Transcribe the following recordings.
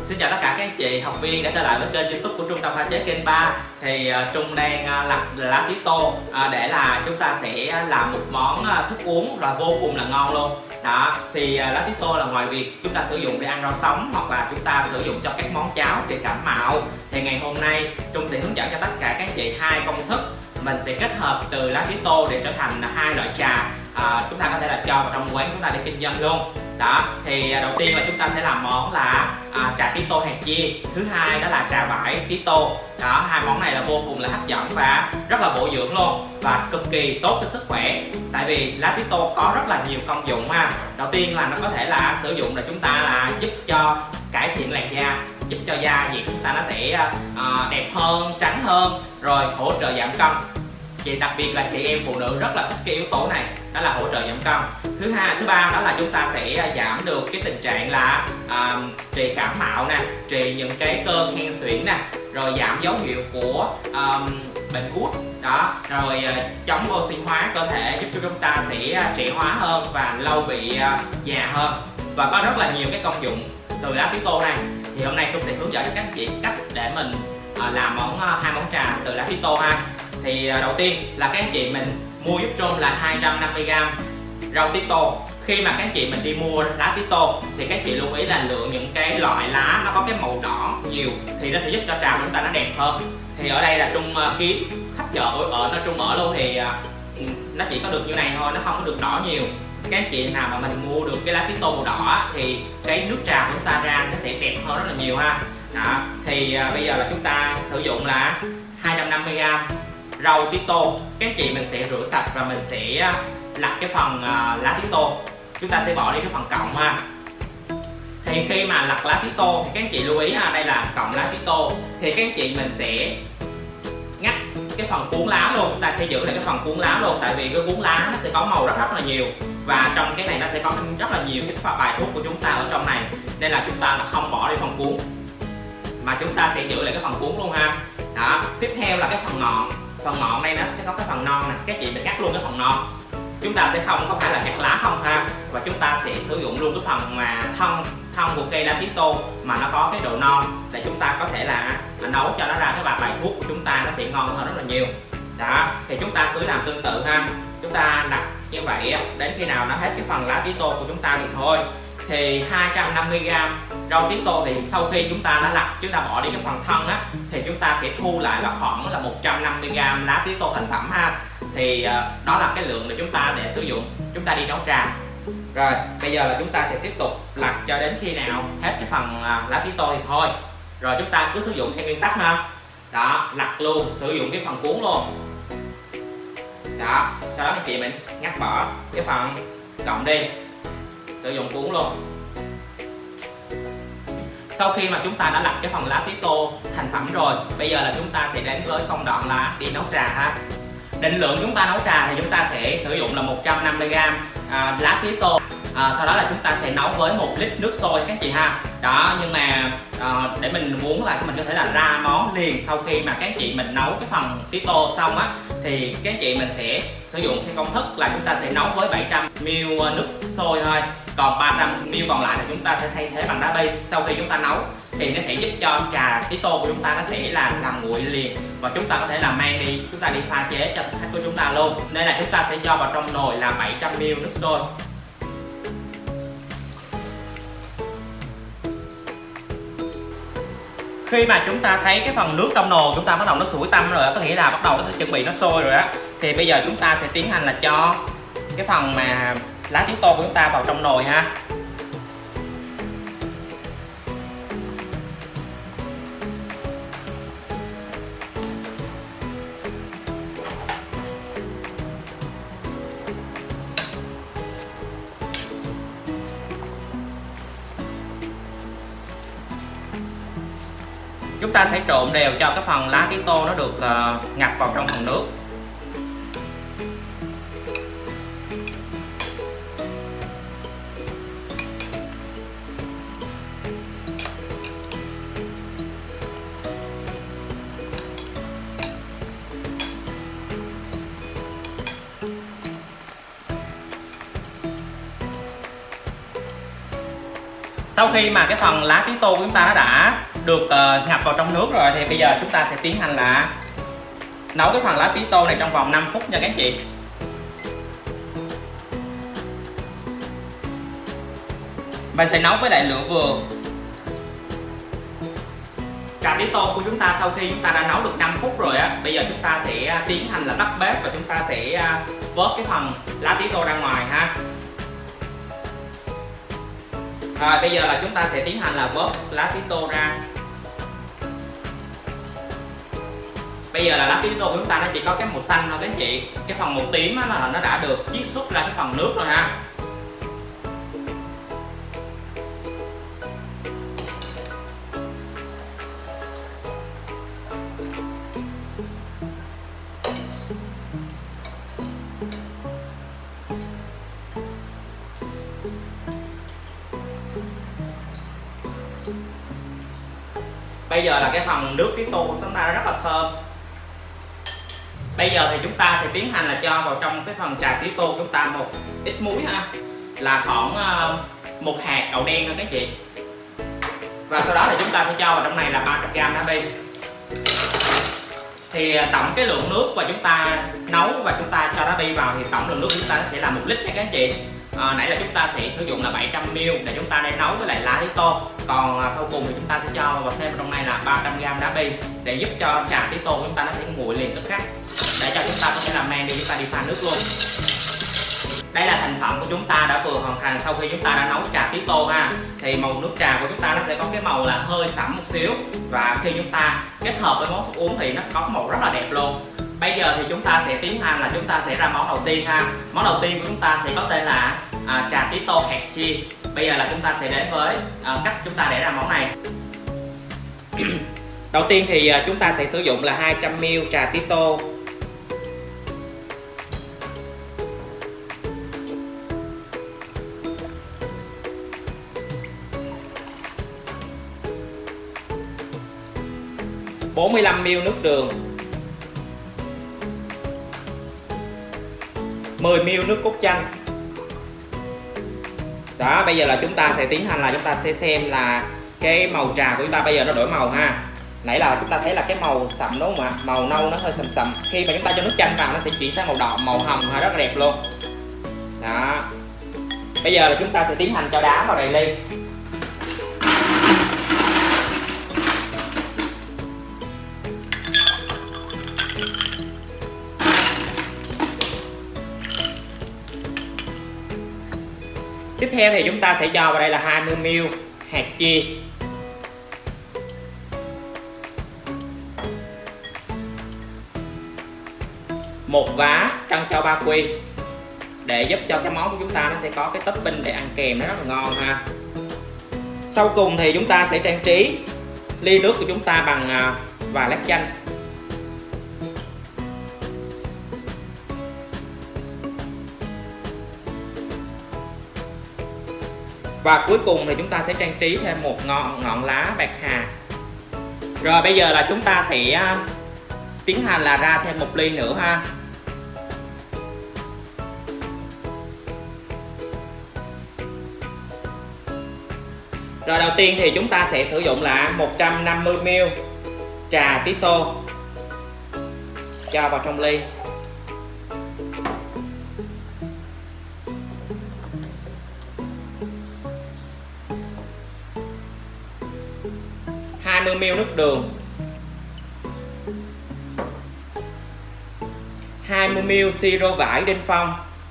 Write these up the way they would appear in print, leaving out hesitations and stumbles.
Xin chào tất cả các anh chị học viên đã trở lại với kênh YouTube của Trung tâm Pha chế Kênh 3. Thì Trung đang lặt lá tía tô để là chúng ta sẽ làm một món thức uống và vô cùng là ngon luôn. Đó, thì lá tía tô là ngoài việc chúng ta sử dụng để ăn rau sống hoặc là chúng ta sử dụng cho các món cháo trị cảm mạo, thì ngày hôm nay Trung sẽ hướng dẫn cho tất cả các anh chị hai công thức mình sẽ kết hợp từ lá tía tô để trở thành hai loại trà chúng ta có thể là cho vào trong quán chúng ta để kinh doanh luôn. Đó, thì đầu tiên là chúng ta sẽ làm món là trà tía tô hạt chia, thứ hai đó là trà vải tía tô. Đó, hai món này là vô cùng là hấp dẫn và rất là bổ dưỡng luôn và cực kỳ tốt cho sức khỏe. Tại vì lá tía tô có rất là nhiều công dụng ha. Đầu tiên là nó có thể là sử dụng là chúng ta là giúp cho cải thiện làn da, giúp cho da dẻ chúng ta nó sẽ đẹp hơn, trắng hơn, rồi hỗ trợ giảm cân. Đặc biệt là chị em phụ nữ rất là thích cái yếu tố này, đó là hỗ trợ giảm cân. Thứ ba đó là chúng ta sẽ giảm được cái tình trạng là trị cảm mạo nè, trị những cái cơn hen suyễn nè, rồi giảm dấu hiệu của bệnh gút. Đó, rồi chống oxy hóa cơ thể, giúp cho chúng ta sẽ trẻ hóa hơn và lâu bị già hơn, và có rất là nhiều cái công dụng từ lá tía tô này. Thì hôm nay Trung sẽ hướng dẫn cho các anh chị cách để mình làm hai món trà từ lá tía tô ha. Thì đầu tiên là các anh chị mình mua giúp Trung là 250g rau tía tô. Khi mà các anh chị mình đi mua lá tía tô thì các anh chị lưu ý là lựa những cái loại lá nó có cái màu đỏ nhiều thì nó sẽ giúp cho trà của chúng ta nó đẹp hơn. Thì ở đây là Trung kiếm khắp chợ ở nơi Trung ở luôn thì nó chỉ có được như này thôi, nó không có được đỏ nhiều. Các anh chị nào mà mình mua được cái lá tía tô màu đỏ thì cái nước trà của chúng ta ra nó sẽ đẹp hơn rất là nhiều ha. Đó, thì bây giờ là chúng ta sử dụng là 250g rau tía tô. Các anh chị mình sẽ rửa sạch và mình sẽ lặt cái phần lá tía tô. Chúng ta sẽ bỏ đi cái phần cọng ha. Thì khi mà lặt lá tía tô thì các anh chị lưu ý ha, đây là cọng lá tía tô, thì các anh chị mình sẽ ngắt cái phần cuốn lá luôn. Chúng ta sẽ giữ lại cái phần cuốn lá luôn, tại vì cái cuốn lá nó sẽ có màu rất là nhiều, và trong cái này nó sẽ có rất là nhiều cái bài thuốc của chúng ta ở trong này, nên là chúng ta là không bỏ đi phần cuốn mà chúng ta sẽ giữ lại cái phần cuốn luôn ha. Đó, tiếp theo là cái phần ngọn. Phần ngọn đây nó sẽ có cái phần non nè, các chị mình cắt luôn cái phần non. Chúng ta sẽ không có phải là cắt lá không ha, và chúng ta sẽ sử dụng luôn cái phần mà thân của cây lá tía tô mà nó có cái độ non, để chúng ta có thể là nấu cho nó ra cái bài thuốc của chúng ta nó sẽ ngon hơn rất là nhiều. Đó, thì chúng ta cứ làm tương tự ha, chúng ta đặt như vậy đến khi nào nó hết cái phần lá tía tô của chúng ta thì thôi. Thì 250g rau tía tô thì sau khi chúng ta đã lặt, chúng ta bỏ đi cái phần thân á, thì chúng ta sẽ thu lại là khoảng là 150g lá tía tô thành phẩm ha. Thì đó là cái lượng để chúng ta để sử dụng chúng ta đi nấu trà. Rồi bây giờ là chúng ta sẽ tiếp tục lặt cho đến khi nào hết cái phần lá tía tô thì thôi. Rồi chúng ta cứ sử dụng theo nguyên tắc ha. Đó, lặt luôn, sử dụng cái phần cuốn luôn. Đó, sau đó anh chị mình ngắt bỏ cái phần cọng đi, sử dụng cuốn luôn. Sau khi mà chúng ta đã lặt cái phần lá tía tô thành phẩm rồi, bây giờ là chúng ta sẽ đến với công đoạn là đi nấu trà ha. Định lượng chúng ta nấu trà thì chúng ta sẽ sử dụng là 150g lá tía tô. Sau đó là chúng ta sẽ nấu với 1 lít nước sôi các chị ha. Đó, nhưng mà để mình muốn là mình có thể là ra món liền sau khi mà các chị mình nấu cái phần tía tô xong á, thì các chị mình sẽ sử dụng theo công thức là chúng ta sẽ nấu với 700ml nước sôi thôi, còn 300ml còn lại là chúng ta sẽ thay thế bằng đá bi. Sau khi chúng ta nấu thì nó sẽ giúp cho trà tía tô của chúng ta nó sẽ là làm nguội liền, và chúng ta có thể là mang đi, chúng ta đi pha chế cho khách của chúng ta luôn. Nên là chúng ta sẽ cho vào trong nồi là 700ml nước sôi. Khi mà chúng ta thấy cái phần nước trong nồi chúng ta bắt đầu nó sủi tăm rồi, có nghĩa là bắt đầu nó chuẩn bị nó sôi rồi á, thì bây giờ chúng ta sẽ tiến hành là cho cái phần mà lá tía tô của chúng ta vào trong nồi ha. Chúng ta sẽ trộn đều cho cái phần lá tía tô nó được ngập vào trong phần nước. Sau khi mà cái phần lá tía tô của chúng ta nó đã được ngập vào trong nước rồi thì bây giờ chúng ta sẽ tiến hành là nấu cái phần lá tía tô này trong vòng 5 phút nha các anh chị. Mình sẽ nấu với lại lửa vừa. Cà tía tô của chúng ta sau khi chúng ta đã nấu được 5 phút rồi á, bây giờ chúng ta sẽ tiến hành là tắt bếp và chúng ta sẽ vớt cái phần lá tía tô ra ngoài ha. Rồi bây giờ là chúng ta sẽ tiến hành là vớt lá tía tô ra. Bây giờ là lá tía tô của chúng ta nó chỉ có cái màu xanh thôi các anh chị. Cái phần màu tím á là nó đã được chiết xuất ra cái phần nước rồi ha. Bây giờ là cái phần nước tía tô của chúng ta rất là thơm. Bây giờ thì chúng ta sẽ tiến hành là cho vào trong cái phần trà tía tô của chúng ta một ít muối ha, là khoảng một hạt đậu đen thôi các chị. Và sau đó thì chúng ta sẽ cho vào trong này là 300g đá bi. Thì tổng cái lượng nước mà chúng ta nấu và chúng ta cho đá bi vào thì tổng lượng nước của chúng ta sẽ là 1 lít nha các anh chị. Nãy là chúng ta sẽ sử dụng là 700ml để chúng ta để nấu với lại lá tía tô. Còn sau cùng thì chúng ta sẽ cho vào thêm vào trong này là 300g đá bi để giúp cho trà tía tô của chúng ta nó sẽ nguội liền tức khắc, để cho chúng ta có thể làm men đi, chúng ta đi pha nước luôn. Đây là thành phẩm của chúng ta đã vừa hoàn thành sau khi chúng ta đã nấu trà tía tô ha. Thì màu nước trà của chúng ta nó sẽ có cái màu là hơi sẫm một xíu, và khi chúng ta kết hợp với món thức uống thì nó có màu rất là đẹp luôn. Bây giờ thì chúng ta sẽ tiến hành là chúng ta sẽ ra món đầu tiên ha. Món đầu tiên của chúng ta sẽ có tên là trà tía tô hạt chia. Bây giờ là chúng ta sẽ đến với cách chúng ta để ra món này. Đầu tiên thì chúng ta sẽ sử dụng là 200ml trà tía tô. ,45ml nước đường, 10ml nước cốt chanh. Đó, bây giờ là chúng ta sẽ tiến hành là chúng ta sẽ xem là cái màu trà của chúng ta bây giờ nó đổi màu ha. Nãy là chúng ta thấy là cái màu sậm đúng không ạ? Màu nâu nó hơi sầm sầm. Khi mà chúng ta cho nước chanh vào nó sẽ chuyển sang màu đỏ, màu hồng rất là đẹp luôn. Đó. Bây giờ là chúng ta sẽ tiến hành cho đá vào đầy ly. Tiếp theo thì chúng ta sẽ cho vào đây là 20ml hạt chia. Một vá trân châu ba quy để giúp cho cái món của chúng ta nó sẽ có cái topping để ăn kèm nó rất là ngon ha. Sau cùng thì chúng ta sẽ trang trí ly nước của chúng ta bằng vài lát chanh. Và cuối cùng thì chúng ta sẽ trang trí thêm một ngọn lá bạc hà. Rồi bây giờ là chúng ta sẽ tiến hành là ra thêm một ly nữa ha. Rồi đầu tiên thì chúng ta sẽ sử dụng là 150ml trà tía tô cho vào trong ly. ,50ml nước đường, 20ml siro vải Đinh Phong,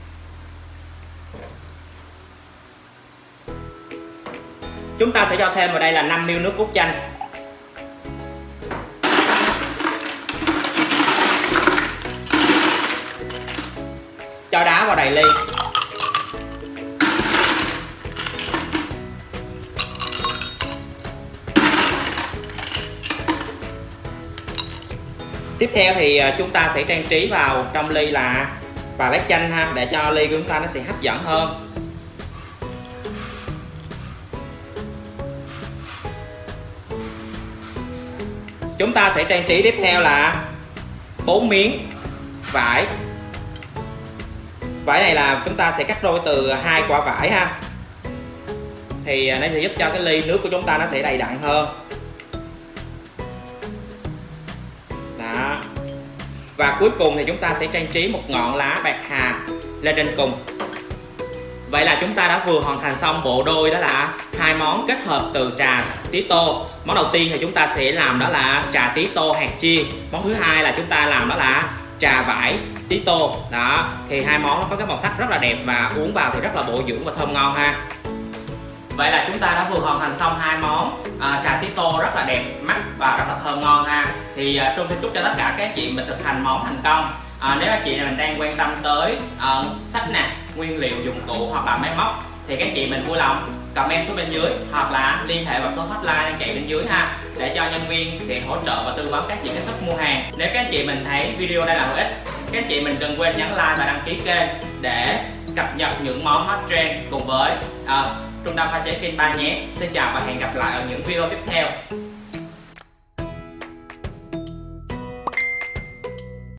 chúng ta sẽ cho thêm vào đây là 5ml nước cốt chanh, cho đá vào đầy ly. Tiếp theo thì chúng ta sẽ trang trí vào trong ly là vài lát chanh ha, để cho ly của chúng ta nó sẽ hấp dẫn hơn. Chúng ta sẽ trang trí tiếp theo là 4 miếng vải. Vải này là chúng ta sẽ cắt đôi từ 2 quả vải ha. thì nó sẽ giúp cho cái ly nước của chúng ta nó sẽ đầy đặn hơn. Đó. Và cuối cùng thì chúng ta sẽ trang trí một ngọn lá bạc hà lên trên cùng. Vậy là chúng ta đã vừa hoàn thành xong bộ đôi, đó là hai món kết hợp từ trà tía tô. Món đầu tiên thì chúng ta sẽ làm đó là trà tía tô hạt chia. Món thứ hai là chúng ta làm đó là trà vải tía tô. Đó, thì hai món nó có cái màu sắc rất là đẹp và uống vào thì rất là bổ dưỡng và thơm ngon ha. Vậy là chúng ta đã vừa hoàn thành xong hai món trà tía tô rất là đẹp mắt và rất là thơm ngon ha. Thì Trung xin chúc cho tất cả các chị mình thực hành món thành công. Nếu các chị này mình đang quan tâm tới sách nè, nguyên liệu dụng cụ hoặc là máy móc thì các chị mình vui lòng comment xuống bên dưới hoặc là liên hệ vào số hotline đang chạy bên dưới ha, để cho nhân viên sẽ hỗ trợ và tư vấn các chị cách thức mua hàng. Nếu các chị mình thấy video đây là hữu ích, các chị mình đừng quên nhấn like và đăng ký kênh để cập nhật những món hot trend cùng với Trung tâm pha chế Kenba nhé. Xin chào và hẹn gặp lại ở những video tiếp theo.